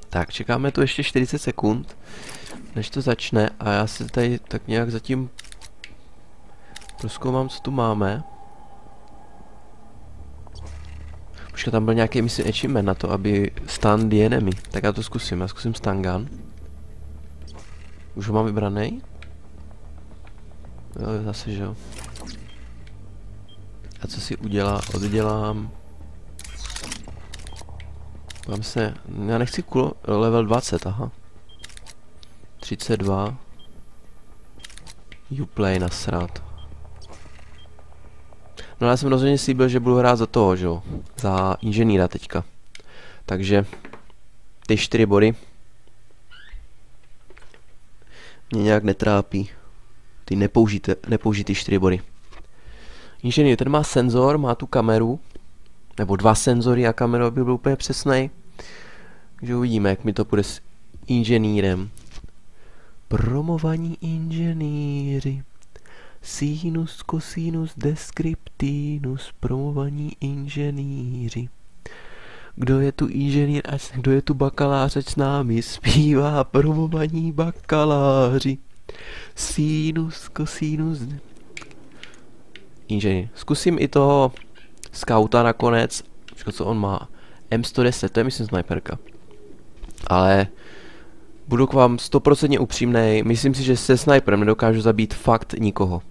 Tak, čekáme tu ještě 40 sekund, než to začne a já si tady tak nějak zatím prozkoumám, co tu máme. Počkej, tam byl nějaký, myslím, achievement na to, aby stun the enemy. Tak já to zkusím, já zkusím stun gun. Už ho mám vybraný? Jo, zase, že jo. A co si oddělám? Mám se, já nechci level 20, aha. 32. Uplay nasrat. No já jsem rozhodně slíbil, že budu hrát za toho, že jo. Za inženýra teďka. Takže ty 4 body mě nějak netrápí. Ty nepoužitý 4 body. Inženýr, ten má senzor, má tu kameru. Nebo 2 senzory a kameru, aby byl úplně přesnej. Takže uvidíme, jak mi to půjde s inženýrem. Promovaní inženýři. Sinus, cosinus, descriptinus. Promovaní inženýři. Kdo je tu inženýr, kdo je tu bakalář, ať s námi zpívá. Promovaní bakaláři. Sinus, cosinus. Inženýr. Zkusím i toho skauta nakonec. Počkej, co on má? M110, to je myslím sniperka. Ale budu k vám 100% upřímnej. Myslím si, že se sniperem nedokážu zabít fakt nikoho.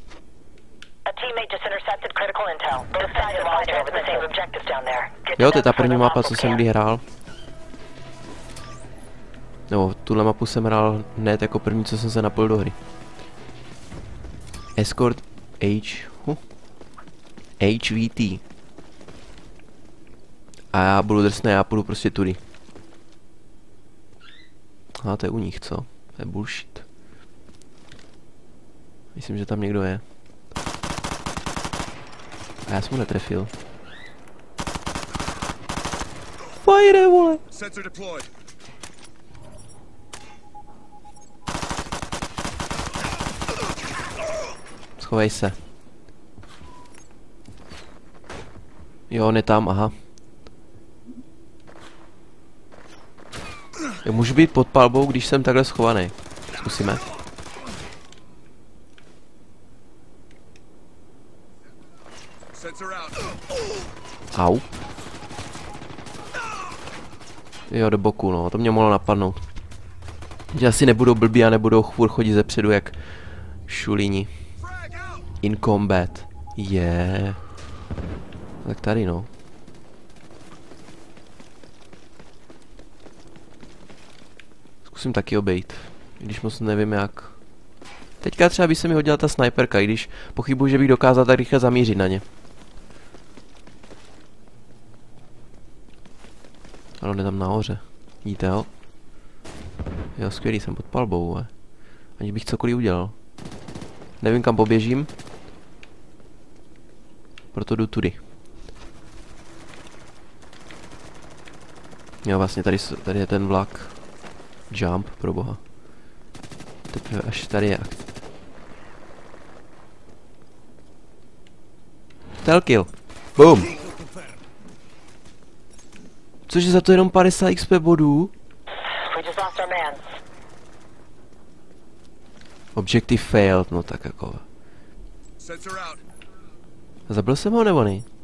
Jo, to je ta první mapa, co jsem kdy hrál. Nebo tuhle mapu jsem hrál hned jako první, co jsem se napojil do hry. Escort HVT. A já budu drsný, já půjdu prostě tudy. A to je u nich, co? To je bullshit. Myslím, že tam někdo je. A já jsem mu netrefil. Fire, vole! Schovej se. Jo, on je tam, aha. Já můžu být pod palbou, když jsem takhle schovaný. Zkusíme. Au. Jo, do boku, no, to mě mohlo napadnout. Že asi nebudou blbí a nebudou chvůr chodit zepředu jak šulíni. In combat. Yeah. Tak tady, no. Zkusím taky obejít, když moc nevím jak. Teďka třeba by se mi hodila ta sniperka, i když pochybuji, že bych dokázal tak rychle zamířit na ně. Ale on je tam nahoře. Vidíte ho? Jo, skvělý, jsem pod palbou, ale aniž bych cokoliv udělal. Nevím, kam poběžím. Proto jdu tudy. Jo, vlastně tady je ten vlak. Jump, pro boha. Teprve až tady je akce. Telkill. Boom. Cože za to jenom 50 XP bodů? Objective failed, no tak jako. Zabil jsem ho nebo ne?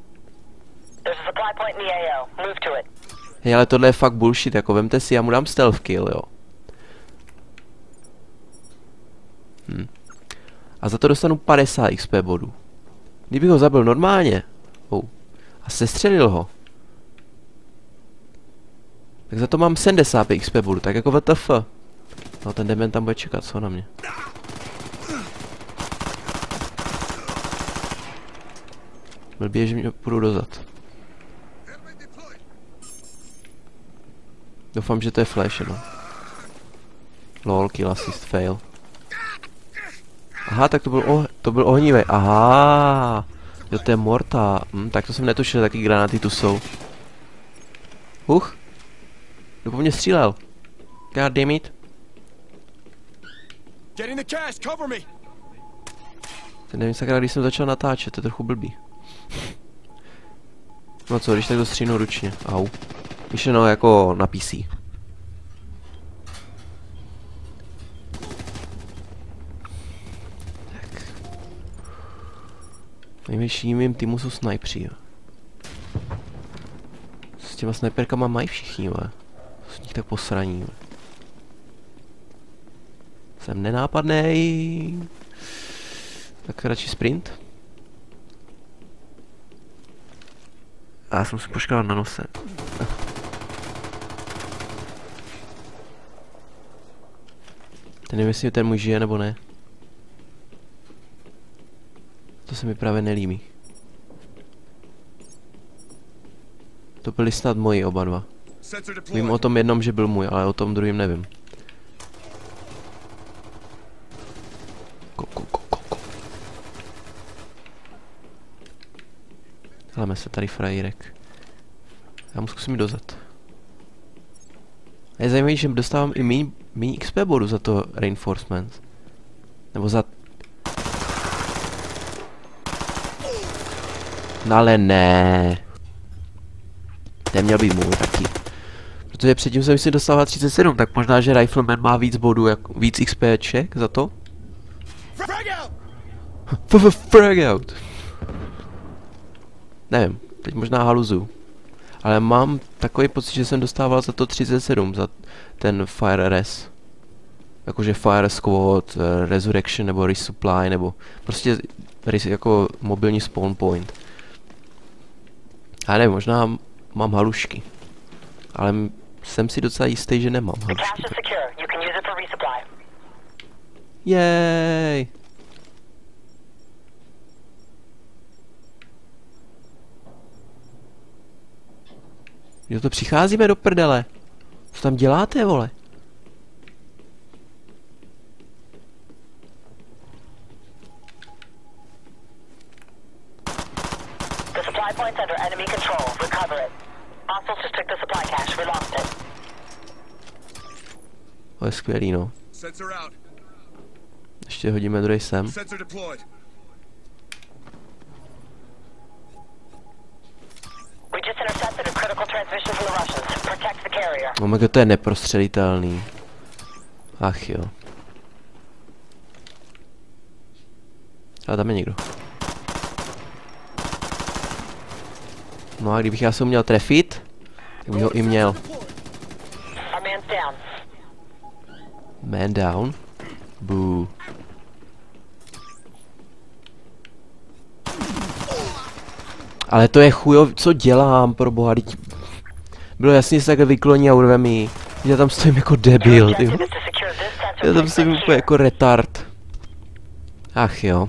Hej, ale tohle je fakt bullshit, jako vemte si, já mu dám stealth kill, jo. A za to dostanu 50 XP bodů. Kdybych ho zabil normálně, a sestřelil ho, tak za to mám 70 XP bodů, tak jako WTF. No ten dement tam bude čekat, co na mě. Blbě, že mě půjdu dozad. Doufám, že to je flash, no. Lol, kill assist, fail. Aha, tak to byl ohnívej. Aha, jo, to je morta. Tak to jsem netušil, taky granáty tu jsou. Kdo po mně střílel? God damn it. Teď nevím sakra, když jsem začal natáčet, to je trochu blbý. No co, když tak to stříhnu ručně. Au. Myšleno jako na PC. Největším mým týmu jsou snajpři, jo. S těma snajperkama mají všichni, jo. Z nich tak posraní, jo. Jsem nenápadnej. Tak radši sprint. A já jsem si poškal na nose. Nevím, jestli ten můj žije nebo ne. To se mi právě nelíbí. To byli snad moji oba dva. Vím o tom jednom, že byl můj, ale o tom druhým nevím. Hláme se tady frajírek. Já mu zkusím dozad. A je zajímavé, že dostávám i méně XP bodu za to reinforcement. Nebo za... No ale ne. Ten měl být můj taky. Protože předtím jsem si dostával 37, tak možná, že Rifleman má víc bodů, víc XPček za to. Frag out. Nevím, teď možná haluzu. Ale mám takový pocit, že jsem dostával za to 37, za ten Fire Res. Jakože Fire Squad, Resurrection nebo Resupply, nebo prostě jako mobilní spawn point. A ne, možná mám halušky. Ale jsem si docela jistý, že nemám halušky. Jej! Jo, to přicházíme do prdele. Co tam děláte, vole? To je skvělý, no. Ještě hodíme druhý sem. Oh my god, to je neprostřelitelný. Ach jo. Ale tam je někdo. No a kdybych já se uměl trefit, tak bych ho i měl. Man down. Boo. Ale to je chujov, co dělám, pro boha, teď... Bylo jasně, že se takhle vykloní a urve mi. Já tam stojím jako debil, ty. Já tam stojím úplně jako retard. Ach jo.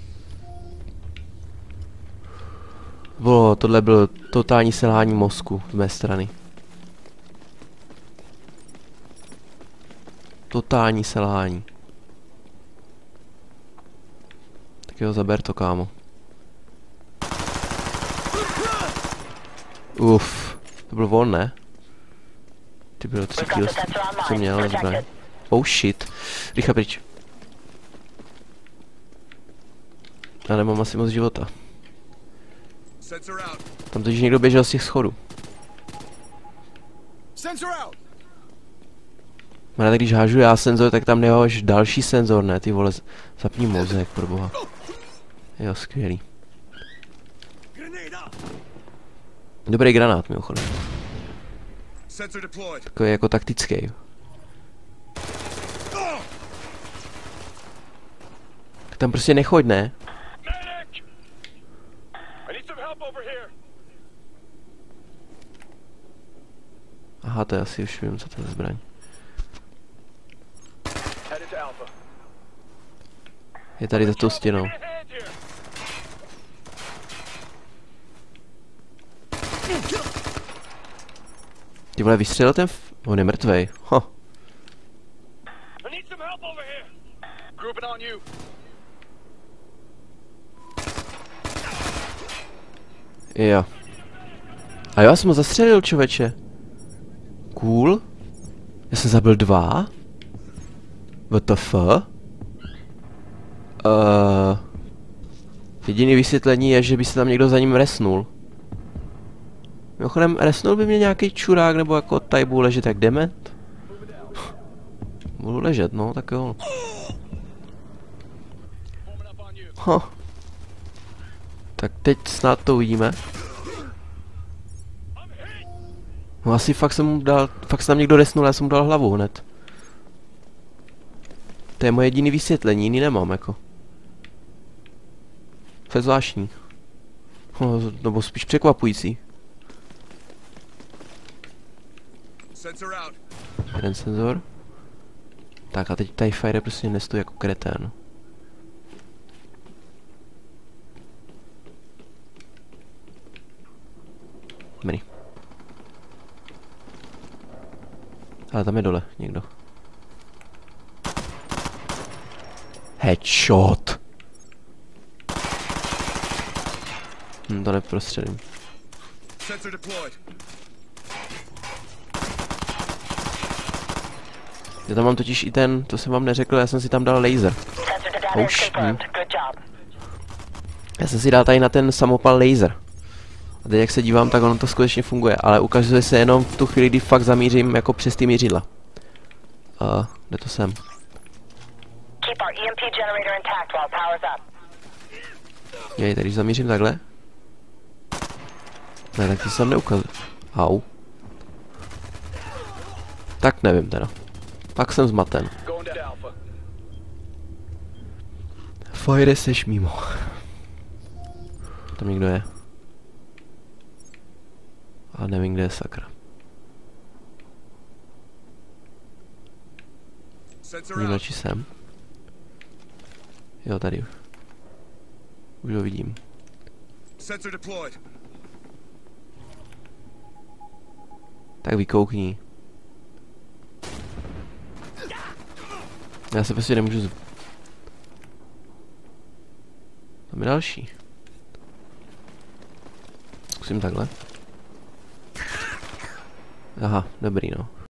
Tohle bylo totální selhání mozku z mé strany. Totální selhání. Tak jo, zaber to, kámo. Uf, to byl on, ne? Ty bylo 3 kills, co měl zbraň. Oh shit, rychle pryč. Já nemám asi moc života. Tam totiž někdo běžel z těch schodů. Ale když hážu já senzor, tak tam nehož další senzor, ne? Ty vole, zapni mozek, pro boha. Jo, skvělý. Dobrý granát, mimochodem. Takový jako taktický. Tak tam prostě nechoď, ne? Aha, to je asi už vím, co to je zbraň. Je tady za tou stěnou. Ty vole, vystřelil ten on je mrtvej. Ho. Jo. A jo, já jsem ho zastřelil, člověče. Cool. Já jsem zabil 2. WTF? Jediný vysvětlení je, že by se tam někdo za ním resnul. Mimochodem, resnul by mě nějaký čurák, nebo jako tady budu ležet jak dement? Budu ležet, no, tak jo. Tak teď snad to uvidíme. No asi fakt jsem mu dal, fakt se tam někdo resnul, já jsem mu dal hlavu hned. To je moje jediné vysvětlení, jiný nemám jako. To je zvláštní. No, nebo spíš překvapující. Jeden senzor. Tak a teď tady Fire prostě nestojí jako kretén. Dobrý. Ale tam je dole někdo. Headshot. To neprostředím. Já tam mám totiž i ten, to jsem vám neřekl, já jsem si tam dal laser. Už. Já jsem si dal tady na ten samopal laser. A teď jak se dívám, tak ono to skutečně funguje, ale ukazuje se jenom v tu chvíli, kdy fakt zamířím jako přes ty mířidla. Kde to jsem? Jej, tady zamířím takhle. Ne, tak to se tam neukazuje. Au. Tak nevím teda. Pak jsem zmaten. Fire, seš mimo. Tam někdo je. A nevím, kde je sakra. Někdo či jsem. Jo, tady. Už ho vidím. Tak vykoukni. Já se prostě nemůžu Tam je další. Zkusím takhle. Aha, dobrý no.